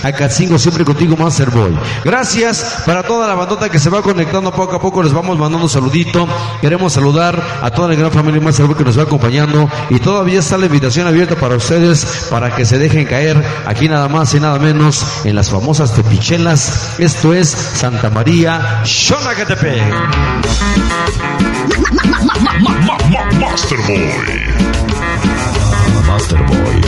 Acatzingo, siempre contigo, Masterboy. Gracias para toda la bandota que se va conectando poco a poco. Les vamos mandando un saludito. Queremos saludar a toda la gran familia Masterboy que nos va acompañando. Y todavía está la invitación abierta para ustedes para que se dejen caer aquí nada más y nada menos en las famosas Tepichelas. Esto es Santa María, Xonacatepec. Masterboy.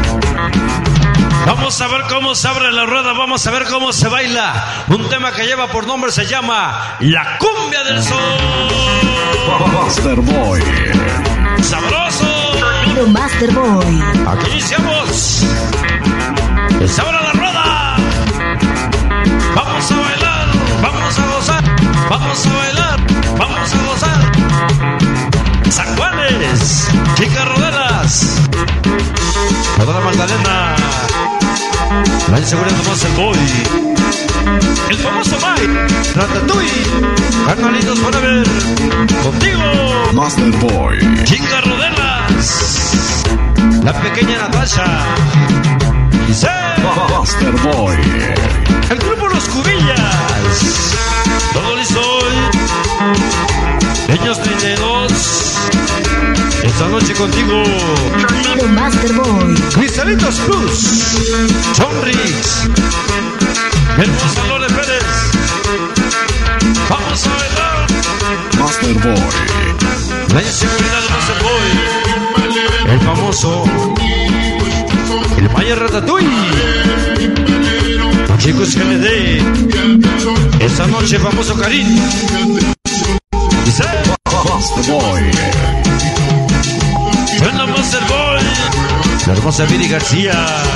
Vamos a ver cómo se abre la rueda, vamos a ver cómo se baila. Un tema que lleva por nombre, se llama La Cumbia del Sol. Masterboy. ¡Sabroso! Sonido Masterboy. Aquí iniciamos. Que se abre la rueda. Vamos a bailar, vamos a gozar. Vamos a bailar, vamos a gozar. San Juanes, Chicas Rodelas, toda la Magdalena, la inseguridad de Masterboy, el famoso Mike, Ratatouille, Carnalitos Forever, contigo, Masterboy. Chicas Rodelas, la pequeña Natasha, Giselle, Masterboy. el grupo Los Cubillas, todo listo hoy, Niños 32, esta noche contigo, Sonido Masterboy. Cristalitos Plus, John Riggs, hermosa Lore Pérez, vamos a bailar, Masterboy. la inseguridad de Masterboy, el famoso, el Maya Ratatouille, chicos GND, esta noche famoso Karim, Giselle, Masterboy. suena Masterboy, la hermosa Viri García,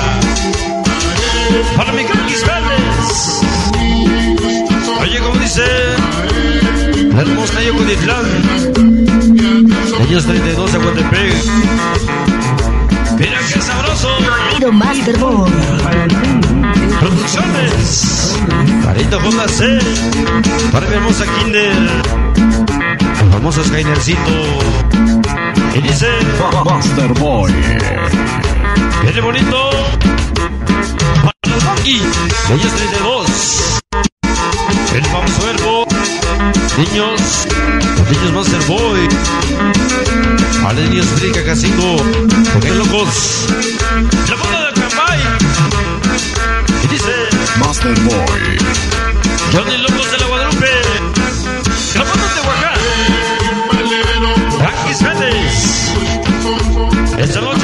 para mi gran Vélez, oye como dice, la hermosa Nayo Cuditlán, Niños 32 de Aguatepec, mira qué sabroso, Sonido Masterboy. Producciones, Carito Honda C, para mi hermosa Kinder, el famoso Skynercito, y dice, Masterboy. viene bonito, para el Monkey, Niños 32, el famoso Herbo, niños, los niños Masterboy, a los niños Frica Casingo, porque locos, la banda de Cambay, y dice, Masterboy. Johnny Locos de la Guadalupe, la banda de Oaxaca, Franquis Vélez, esta noche,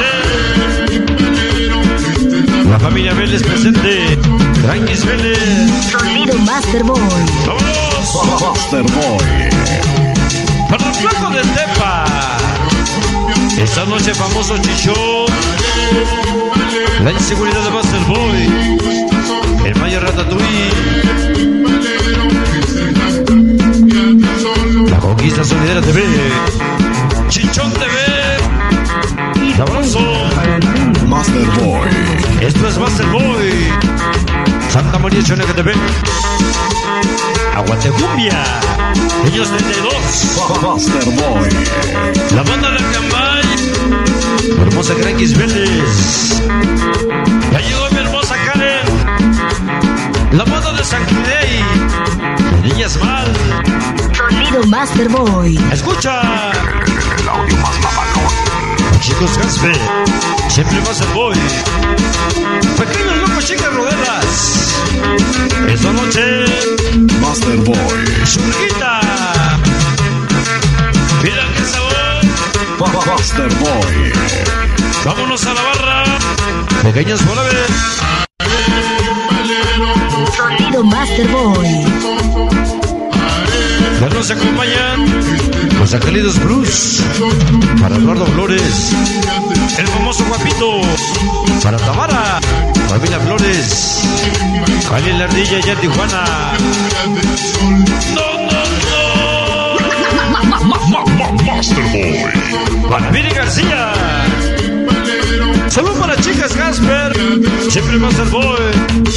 la familia Vélez presente, Franquis Vélez, Sonido Masterboy. vámonos, Masterboy. para el flaco de Tepa, esta noche famoso Chichón, la inseguridad de Masterboy, el Maya Ratatouille, la Conquista Solidera TV, Chichón TV, sabroso, Masterboy. esto es Masterboy, Santa María Xonacatepec, Aguatecumbia, Niños 32, Masterboy. la banda del Cambay, la hermosa Franquis Vélez, ya llegó mi hermosa Karen, la banda de San Quirey, de Niñas Mal, Sonido Masterboy. escucha, El audio más mamalón. chicos Gaspe, siempre Masterboy, pequeños locos Chicas Rodelas, esta noche, Masterboy. Churguita, mira qué sabor, Masterboy. vámonos a la barra, pequeños Forever, Sonido Masterboy. ya nos acompañan los Angelitos Blues, para Eduardo Flores, el famoso Guapito, para Tamara, familia Flores, Javier La Ardilla ya en Tijuana, Masterboy. para Viri García, salud para chicas Gasper, siempre Masterboy,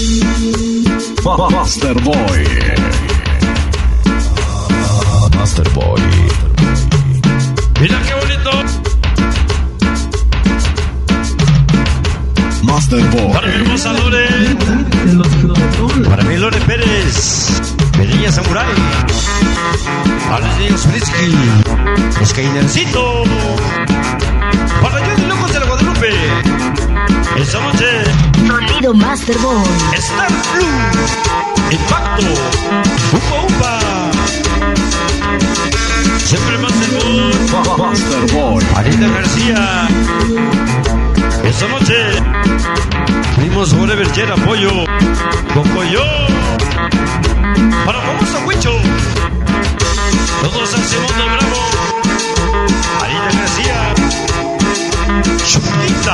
Masterboy. Masterboy. mira qué bonito, Masterboy. para mi hermosa Lore, Jackie. Skynercito. Para Johnny Locos de la Guadalupe. Esta noche, Sonido Master Boy. Star Blue. Impacto. Upa Upa. Siempre Master Boy. Master Boy. Anita García. Esta noche, Primos Forever Yer Apoyo. Cocoyo. Para famoso Huicho. Todos al segundo bravo. Anita García. Chupita.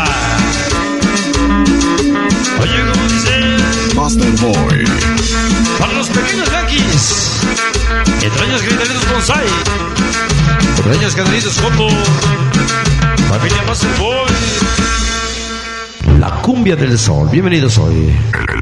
Oye, ¿cómo dice? Master Boy. Para los pequeños Yankees. Entrañas gritaritos Bonsai. Entrañas canalitos Joto. Familia Master Boy. La cumbia del sol. Bienvenidos hoy.